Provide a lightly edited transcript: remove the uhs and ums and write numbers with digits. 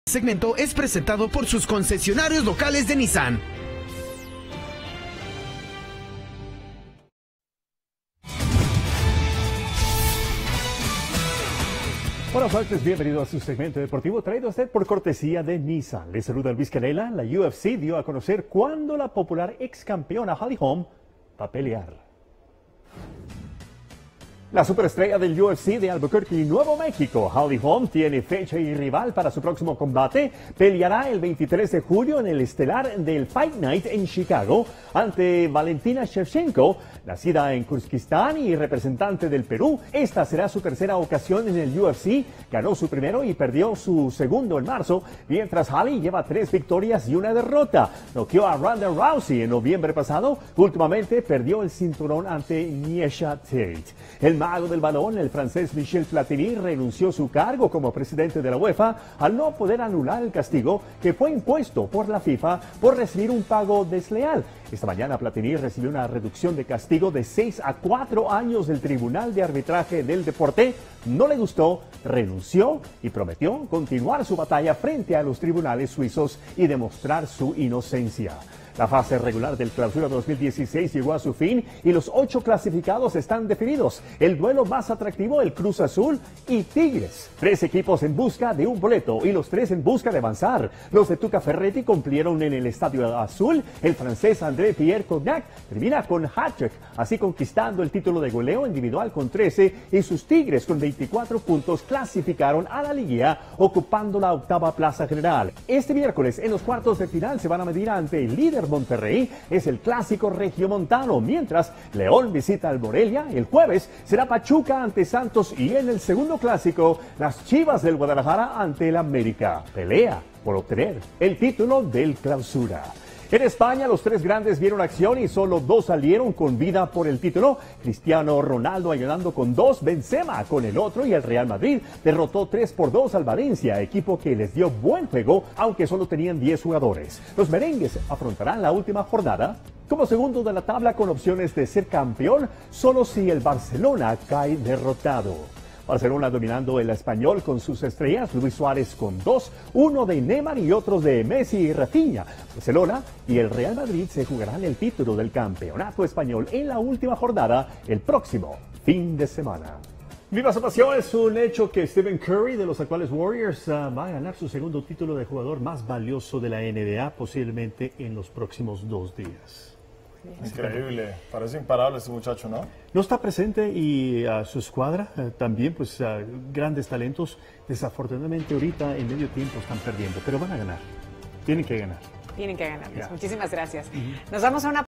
El segmento es presentado por sus concesionarios locales de Nissan. Buenas noches, bienvenido a su segmento deportivo traído a usted por cortesía de Nissan. Les saluda Luis Canela. La UFC dio a conocer cuándo la popular ex campeona Holly Holm va a pelear. La superestrella del UFC de Albuquerque, Nuevo México, Holly Holm, tiene fecha y rival para su próximo combate. Peleará el 23 de julio en el estelar del Fight Night en Chicago ante Valentina Shevchenko, nacida en Kurdistán y representante del Perú. Esta será su tercera ocasión en el UFC. Ganó su primero y perdió su segundo en marzo, mientras Holly lleva 3 victorias y una derrota. Noqueó a Ronda Rousey en noviembre pasado. Últimamente perdió el cinturón ante Miesha Tate. El mago del balón, el francés Michel Platini, renunció a su cargo como presidente de la UEFA al no poder anular el castigo que fue impuesto por la FIFA por recibir un pago desleal. Esta mañana Platini recibió una reducción de castigo de 6 a 4 años del Tribunal de Arbitraje del Deporte. No le gustó, renunció y prometió continuar su batalla frente a los tribunales suizos y demostrar su inocencia. La fase regular del Clausura 2016 llegó a su fin y los 8 clasificados están definidos. El duelo más atractivo, el Cruz Azul y Tigres. 3 equipos en busca de un boleto y los 3 en busca de avanzar. Los de Tuca Ferretti cumplieron en el Estadio Azul. El francés André Pierre Cognac termina con hat-trick, así conquistando el título de goleo individual con 13 y sus Tigres con 24 puntos clasificaron a la liguilla ocupando la 8ª plaza general. Este miércoles en los cuartos de final se van a medir ante el líder Monterrey, es el clásico regiomontano, mientras León visita al Morelia. El jueves será Pachuca ante Santos y en el segundo clásico las Chivas del Guadalajara ante el América. Pelea por obtener el título del Clausura. En España, los 3 grandes vieron acción y solo 2 salieron con vida por el título. Cristiano Ronaldo ayudando con 2, Benzema con el otro y el Real Madrid derrotó 3-2 al Valencia, equipo que les dio buen juego, aunque solo tenían 10 jugadores. Los merengues afrontarán la última jornada como segundo de la tabla con opciones de ser campeón, solo si el Barcelona cae derrotado. Barcelona dominando el Español con sus estrellas, Luis Suárez con 2, uno de Neymar y otros de Messi y Rafinha. Barcelona y el Real Madrid se jugarán el título del campeonato español en la última jornada el próximo fin de semana. Viva su pasión, es un hecho que Stephen Curry de los actuales Warriors va a ganar su segundo título de jugador más valioso de la NBA, posiblemente en los próximos 2 días. Increíble, parece imparable ese muchacho, ¿no? No está presente y su escuadra también, pues grandes talentos, desafortunadamente ahorita en medio tiempo están perdiendo, pero van a ganar, tienen que ganar. Tienen que ganar. Muchísimas gracias. Nos vamos a una